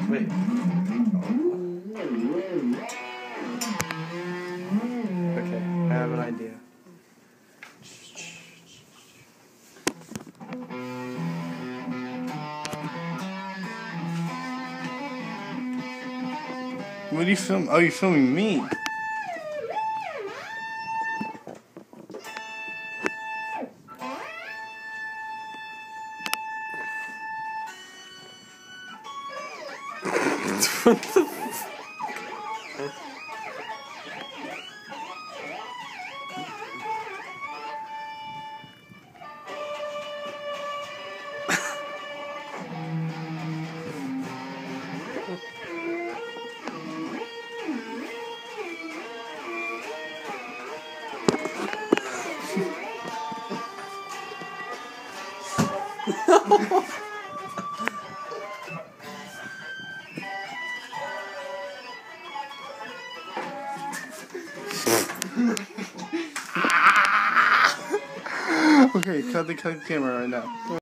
Wait. Okay, I have an idea. What are you filming? Oh, you're filming me. What the Okay, cut the camera right now.